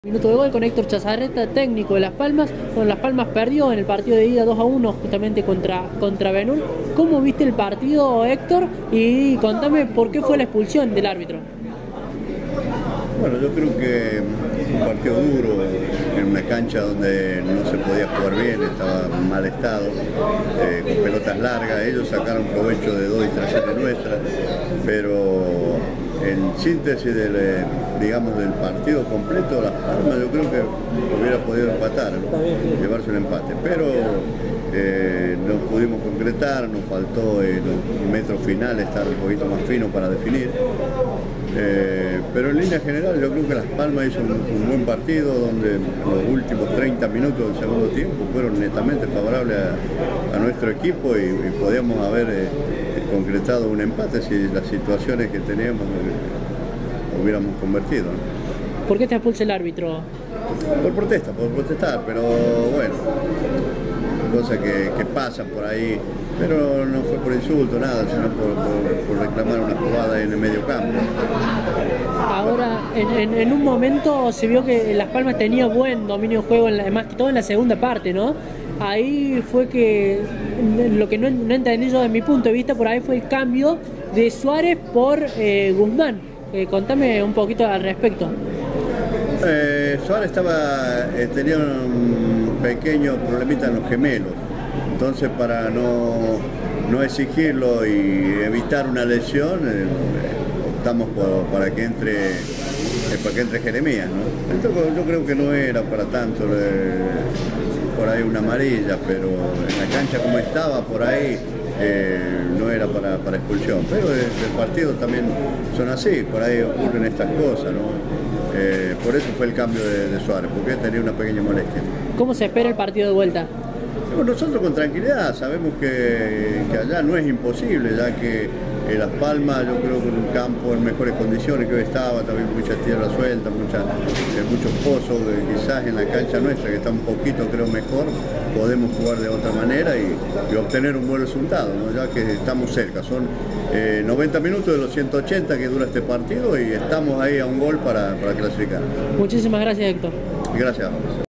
Minuto de gol con Héctor Chazarreta, técnico de Las Palmas. Con Las Palmas perdió en el partido de ida 2-1 justamente contra Banul. ¿Cómo viste el partido, Héctor? Y contame por qué fue la expulsión del árbitro. Bueno, yo creo que fue un partido duro, en una cancha donde no se podía jugar bien, estaba en mal estado, con pelotas largas. Ellos sacaron provecho de dos distracciones nuestras, pero en síntesis del partido completo, Las Palmas yo creo que hubiera podido empatar, ¿no? Llevarse un empate, pero no pudimos concretar, nos faltó en los metros finales estar un poquito más fino para definir. Pero en línea general yo creo que Las Palmas hizo un buen partido, donde los últimos 30 minutos del segundo tiempo fueron netamente favorables a nuestro equipo y podíamos haber concretado un empate si las situaciones que teníamos hubiéramos convertido, ¿no? ¿Por qué te expulsa el árbitro? Por protestar, pero bueno, cosas que pasan por ahí, pero no fue por insulto, nada, sino por reclamar una jugada en el medio campo. Ahora, en un momento se vio que Las Palmas tenía buen dominio de juego, más que todo en la segunda parte, ¿no? Ahí fue que, lo que no entendí yo de mi punto de vista, por ahí fue el cambio de Suárez por Guzmán. Contame un poquito al respecto. Suárez tenía un pequeño problemita en los gemelos, entonces para no exigirlo y evitar una lesión, optamos para que entre Jeremías, ¿no? Entonces, yo creo que no era para tanto, por ahí una amarilla, pero en la cancha como estaba por ahí no era para expulsión, pero el partido también son así, por ahí ocurren estas cosas, ¿no? Por eso fue el cambio de Suárez, porque tenía una pequeña molestia. ¿Cómo se espera el partido de vuelta? Nosotros con tranquilidad, sabemos que allá no es imposible, ya que Las Palmas yo creo que en un campo en mejores condiciones que hoy estaba, también mucha tierra suelta, muchos pozos, quizás en la cancha nuestra que está un poquito creo mejor, podemos jugar de otra manera y obtener un buen resultado, ¿no? Ya que estamos cerca, son 90 minutos de los 180 que dura este partido y estamos ahí a un gol para clasificar. Muchísimas gracias, Héctor. Gracias.